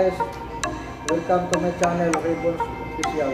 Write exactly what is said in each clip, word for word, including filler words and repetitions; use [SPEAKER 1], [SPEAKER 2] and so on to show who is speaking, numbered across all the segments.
[SPEAKER 1] guys, welcome to my channel, Ribbons Official.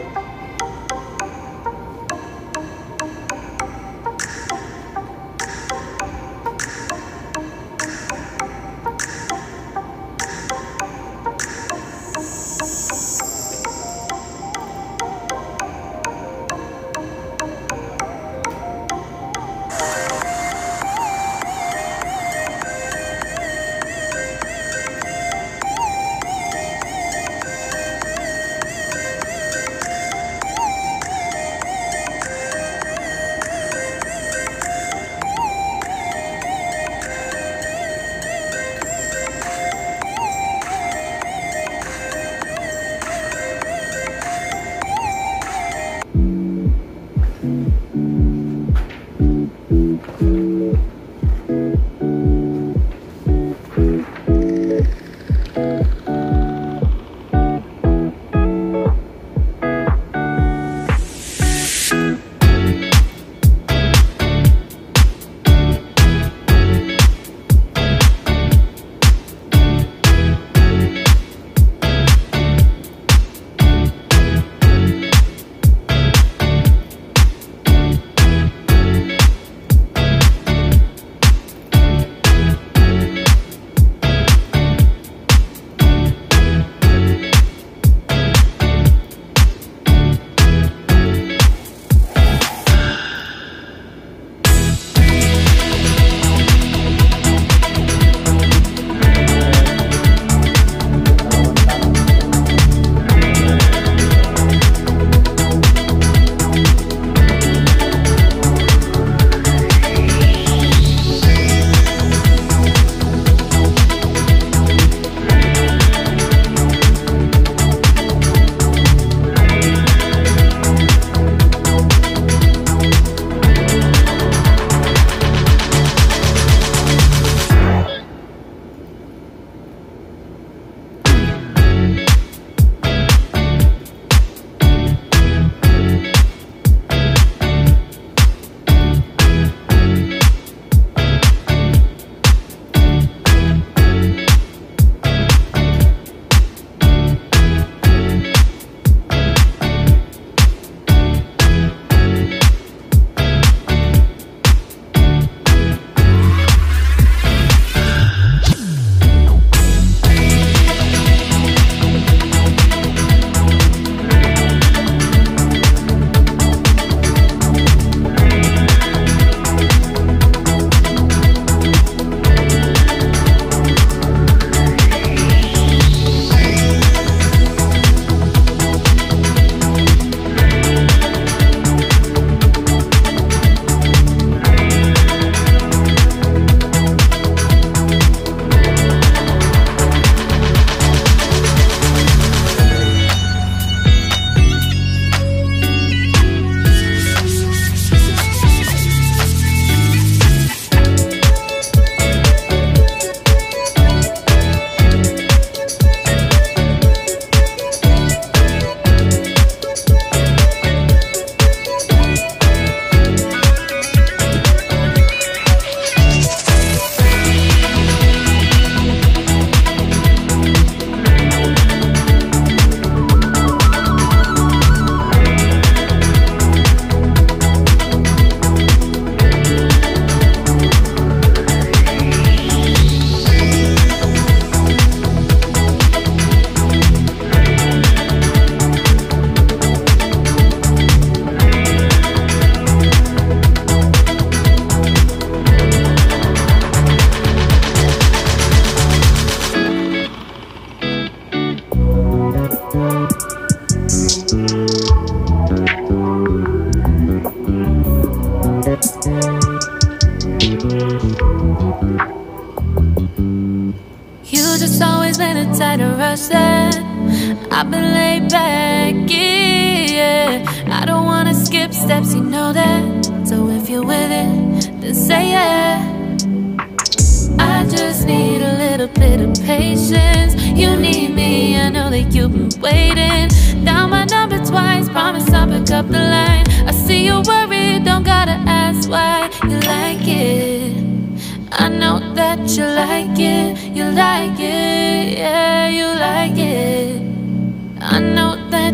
[SPEAKER 2] I've been laid back, yeah. I don't wanna skip steps, you know that. So if you're with it, then say yeah. I just need a little bit of patience. You need me, I know that you've been waiting. Down my number twice, promise I'll pick up the line. I see you worried, don't gotta ask why. You like it, I know that you like it. You like it, yeah, you like it.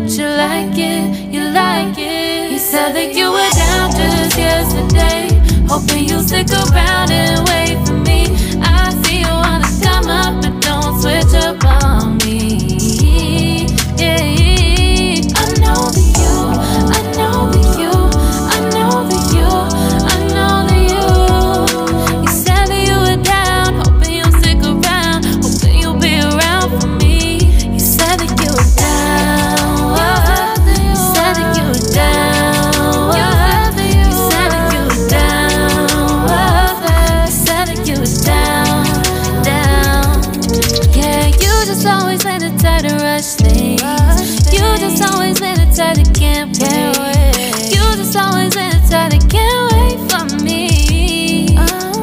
[SPEAKER 2] you like it, you like it. You said that you were down just yesterday, hoping you'll stick around and wait for me. I see you wanna come up, but don't switch up on me. Yeah, I know that you, I know that you, I know that you, I know that you. You said that you were down, hoping you'll stick around, hoping you'll be around for me. You said that you were down, you said that you were down, you said that you were down, you said that you were down, down. Yeah, you just always been the type to rush things. You just always been the type that can't wait. You just always been the type that can't wait for me.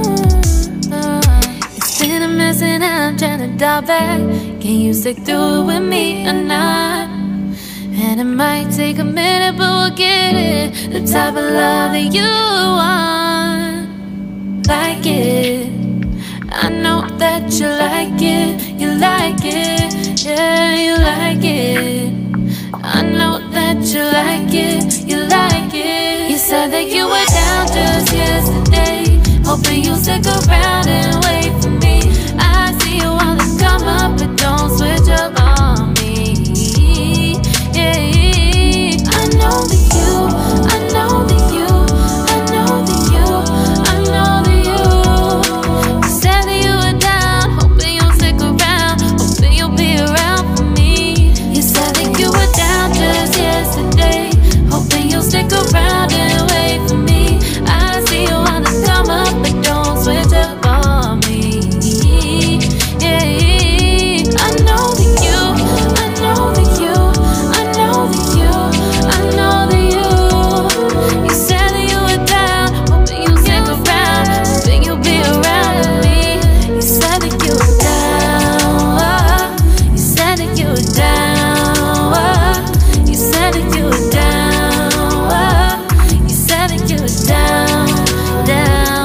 [SPEAKER 2] It's been a mess and I'm trying to dial back. Can you stick through it with me or not? And it might take a minute, but we'll get it. The type of love that you want, like it. I know that you like it, you like it, yeah, you like it. I know that you like it, you like it. You said that you were down just yesterday, hoping you'll stick around and wait for me. I see you wanna come up, but don't switch up on me. Yeah, I know that you, I know that you, I know that you, I know that you. You said that you were down, hoping you'll stick around, hoping you'll be around for me. You said that you were down just yesterday, hoping you'll stick around and wait for me. I see you wanna come up, but don't switch up on me. Yeah, I know that you, I know that you, I know that you, I know that you. You said that you were down, hoping you'll stick around, hoping you'll be around with me. You said that you were down, you said that you were down, you said that you were down, you said that you were down, down.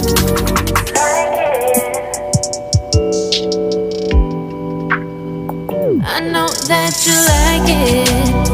[SPEAKER 2] I know that you like it.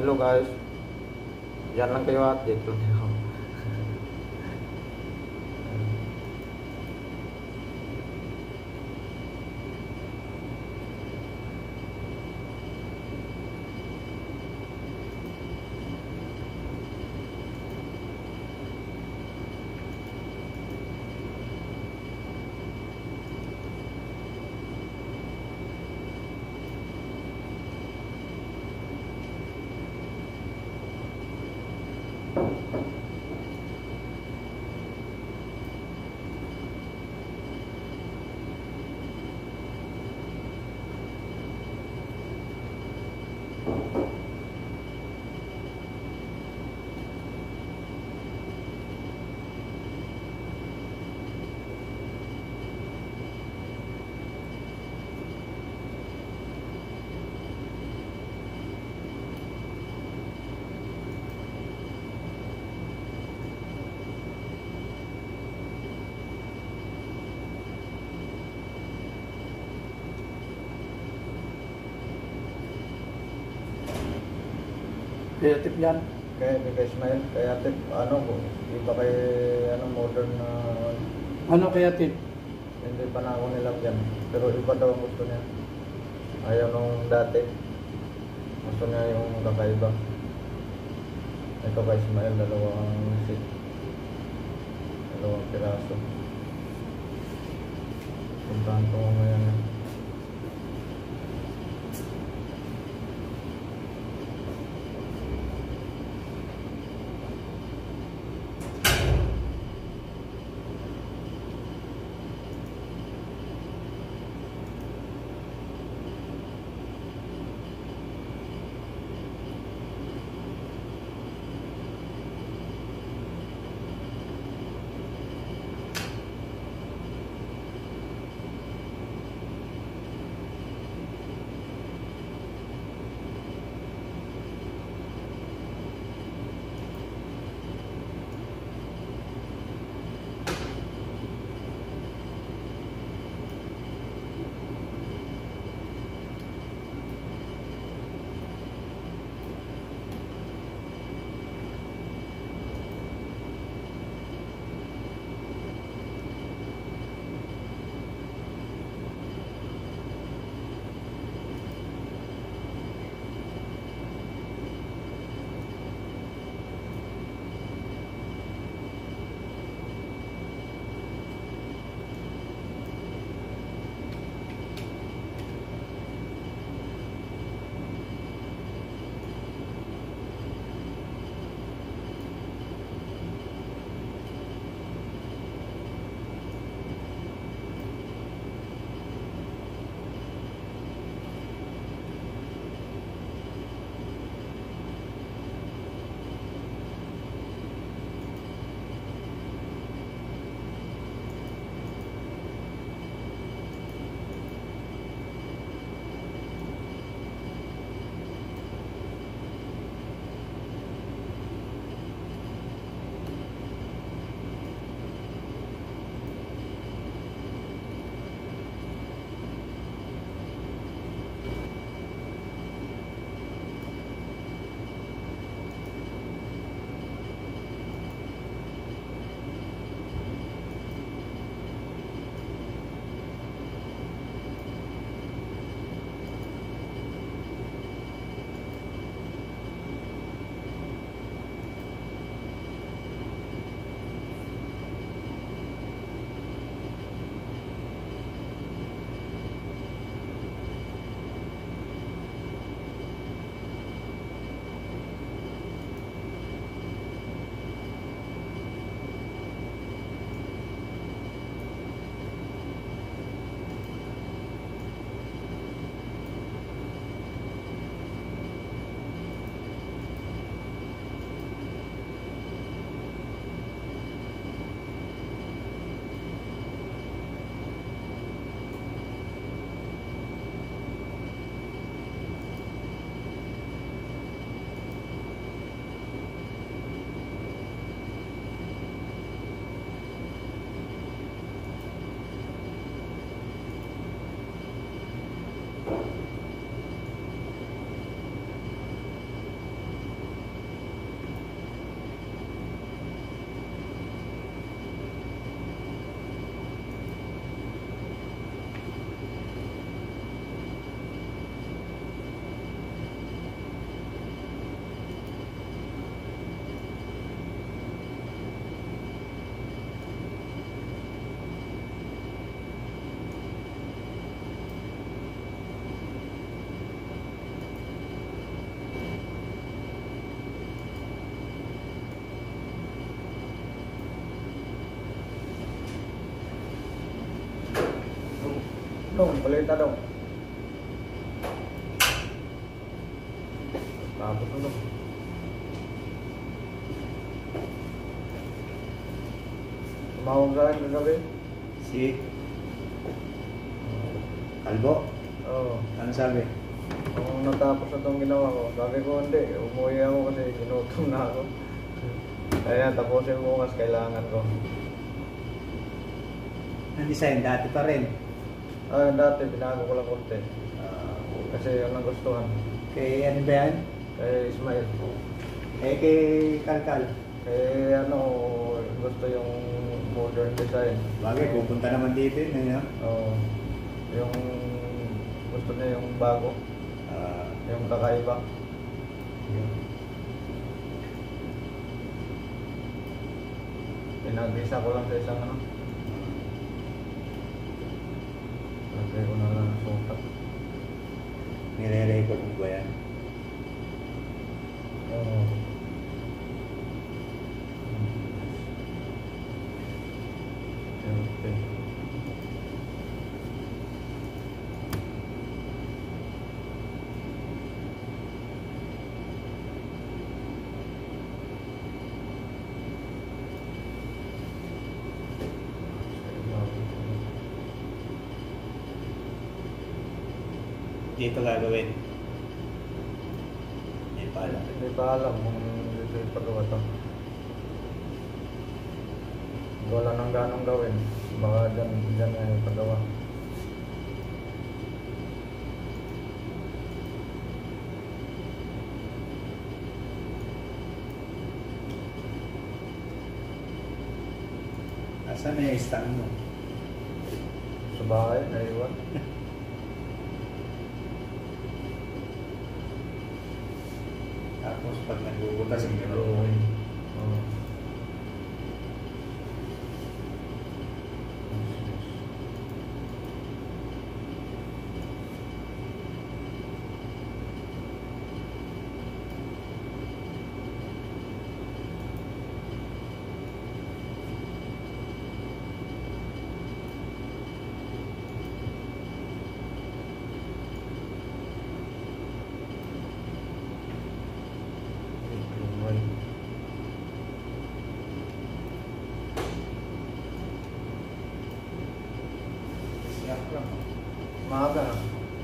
[SPEAKER 3] Hello guys. Yan lang kayo at dito lang kayo.
[SPEAKER 1] Kaya tip yan.
[SPEAKER 3] Kaya kay Ismael, kaya tip, ano po, iba kay ano, modern na,
[SPEAKER 1] Ano kaya tip?
[SPEAKER 3] hindi pa na ako nilagyan. Pero iba daw ang gusto niya. Ayaw nung dati. Gusto niya yung kakaiba. Ito kay Ismael, dalawang seat. Dalawang piraso. Puntahan ko ngayon. eh. Dong, balita dong. Tapos na dong. Tumawag sa akin kagabi.
[SPEAKER 4] Si Kalbo?
[SPEAKER 3] Oo.
[SPEAKER 4] Ano sabi?
[SPEAKER 3] Kung natapos na itong ginawa ko, sabi ko hindi, umuwi ako kasi ginutom na ako. Kaya tapusin mo kasi kailangan ko.
[SPEAKER 4] Ang design, dati pa rin.
[SPEAKER 3] Ah, dati, binago ko lang konti.
[SPEAKER 4] Ah,
[SPEAKER 3] Kasi yun ang gustuhan.
[SPEAKER 4] kay ano ba yan?
[SPEAKER 3] Kay Ismail.
[SPEAKER 4] Eh, kay Kalkal.
[SPEAKER 3] Kay ano, gusto yung modern design.
[SPEAKER 4] Bagay, pupunta naman dito yun. Ano?
[SPEAKER 3] Oo. Yung gusto niya yung bago,
[SPEAKER 4] Ah,
[SPEAKER 3] yung kakaiba.
[SPEAKER 4] yun.
[SPEAKER 3] Pinag-isa ko lang sa isang ano. Lagay ko na lang ang sukat.
[SPEAKER 4] Nire-record mo ba yan?
[SPEAKER 3] Oo. Okay.
[SPEAKER 4] Dito gagawin. Hindi pa alam.
[SPEAKER 3] Hindi pa alam kung dito ipagawa to. Wala nang ganong gawin. Baka dyan, dyan nga ipagawa.
[SPEAKER 4] Asan na yung stand mo?
[SPEAKER 3] Sa bahay, naiwan.
[SPEAKER 4] Tapos pag nagbubutas ang
[SPEAKER 3] Oo.
[SPEAKER 4] gano'n.
[SPEAKER 3] Oo. Lumay.
[SPEAKER 4] Siyak lang.
[SPEAKER 3] Maaga na.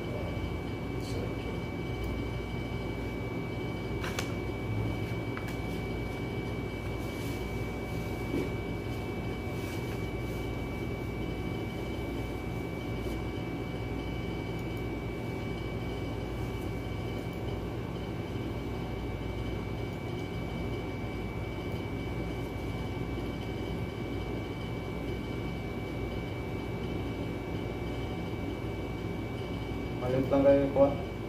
[SPEAKER 3] Malit lang kayo kuha.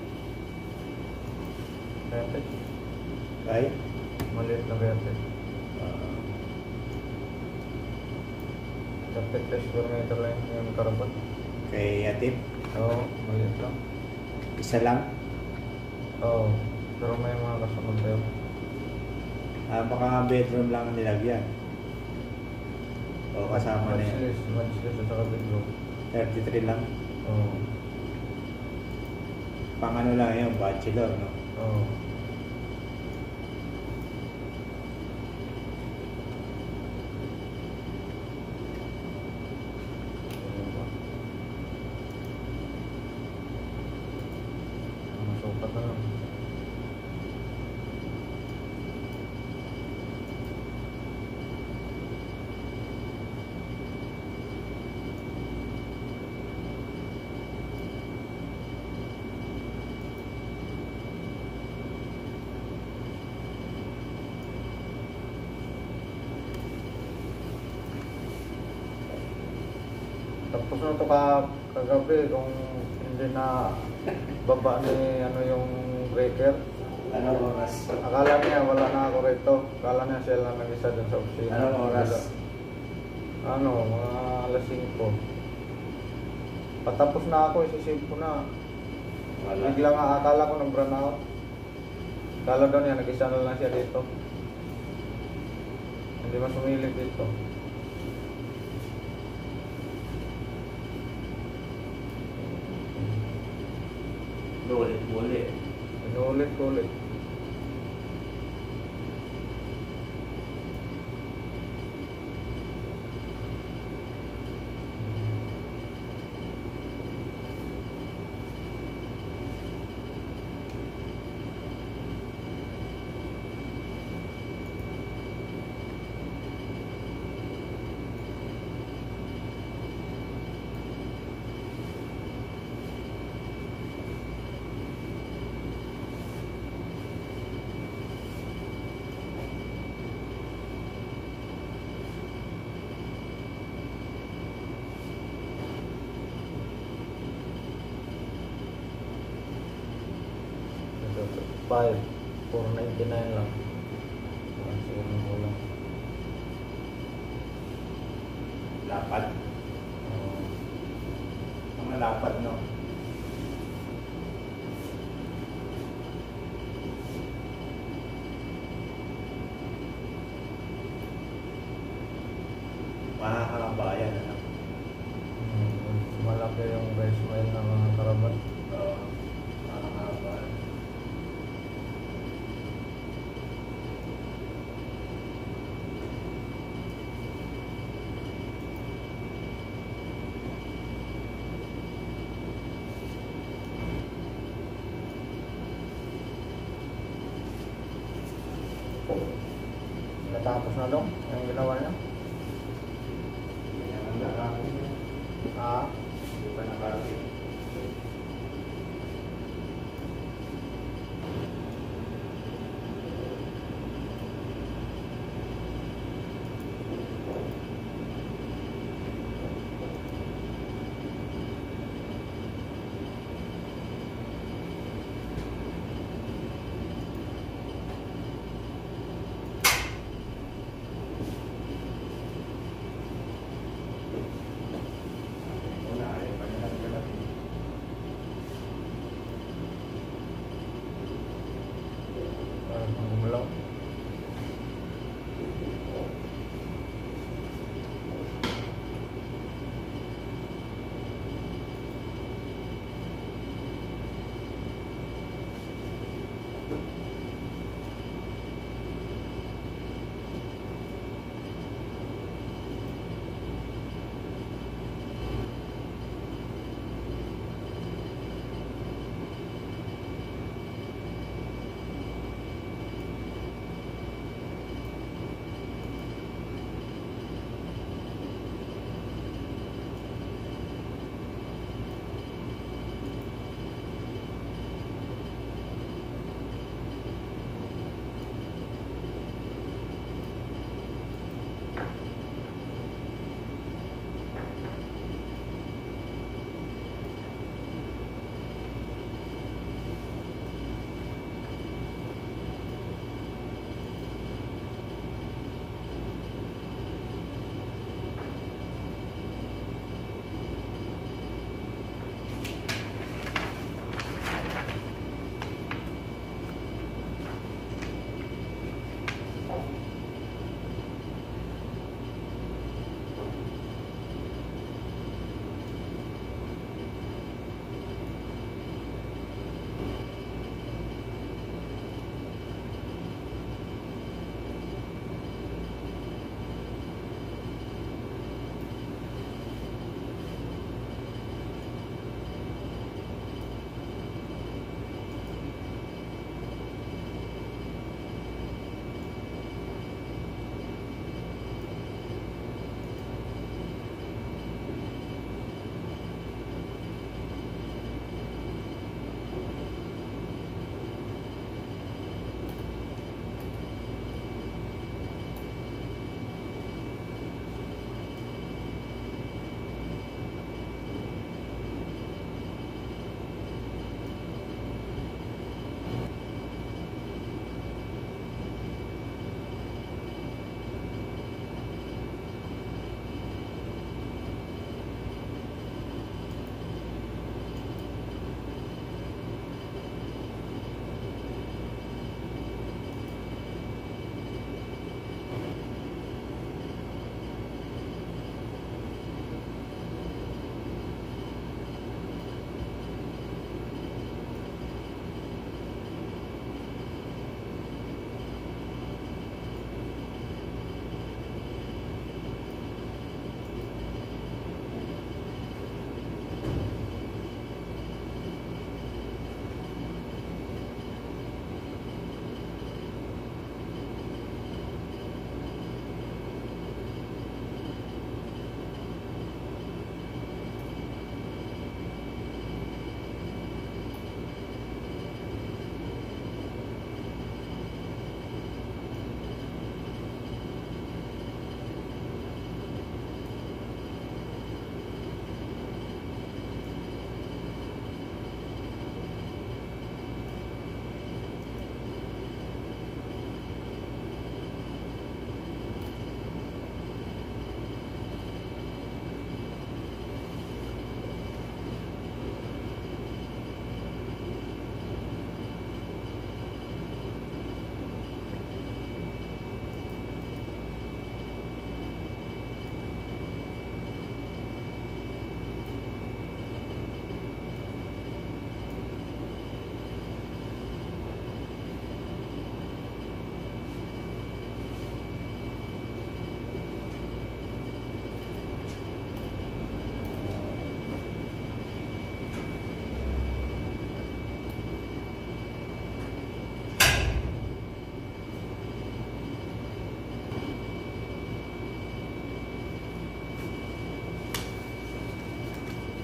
[SPEAKER 3] Kaya
[SPEAKER 4] Ay?
[SPEAKER 3] maliit lang kaya
[SPEAKER 4] Ah,
[SPEAKER 3] Kapit ka square meter lang yung karabat.
[SPEAKER 4] kay Atip?
[SPEAKER 3] Oo, maliit lang.
[SPEAKER 4] Isa lang?
[SPEAKER 3] Oo, pero may mga kasunod tayo.
[SPEAKER 4] Ah, baka nga bedroom lang ang nilagyan. O kasama na yan.
[SPEAKER 3] Majlis, majlis at saka bedroom.
[SPEAKER 4] thirty-three lang.
[SPEAKER 3] Oo.
[SPEAKER 4] Pang ano lang yun, bachelor, no?
[SPEAKER 3] Oo. Masukat na lang. Tapos na ito ka kagabi kung hindi na baba ni ano yung breaker.
[SPEAKER 4] Anong oras?
[SPEAKER 3] Akala niya wala na ako rito. Akala niya siya lang nag-isa dun sa opisina.
[SPEAKER 4] Anong oras?
[SPEAKER 3] Ano, mga alas singko. Patapos na ako, isisave ko na.
[SPEAKER 4] Wala.
[SPEAKER 3] Bigla nga akala ko nag brown out. Akala daw niya nag-isa na lang siya dito. Hindi masumilip dito. Kulit, kulit. five, four ninety-nine lang. Siguro ng kulang.
[SPEAKER 4] Lapad.
[SPEAKER 3] Oo.
[SPEAKER 4] Mga lapad, no? Makakabayan, ano?
[SPEAKER 3] Hmm, malaki yung rice mill ng mga karabat.
[SPEAKER 4] Oo. Makakabayan.
[SPEAKER 3] Natapos na dong yung ginawa niya.
[SPEAKER 4] Yan ang nakakit.
[SPEAKER 3] Ah,
[SPEAKER 4] Hindi pa nakakit.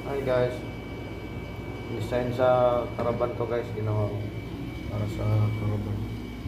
[SPEAKER 3] Hi guys. Design sa caravan to guys, ginawa ko para sa caravan.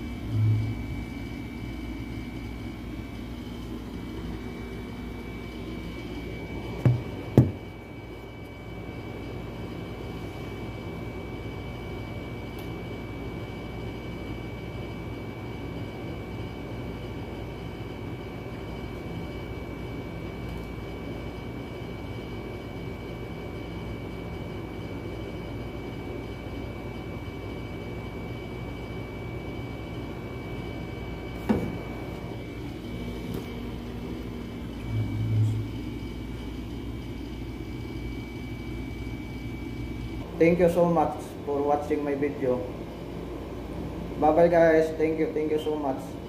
[SPEAKER 1] Thank you so much for watching my video. Bye bye guys. Thank you. Thank you so much.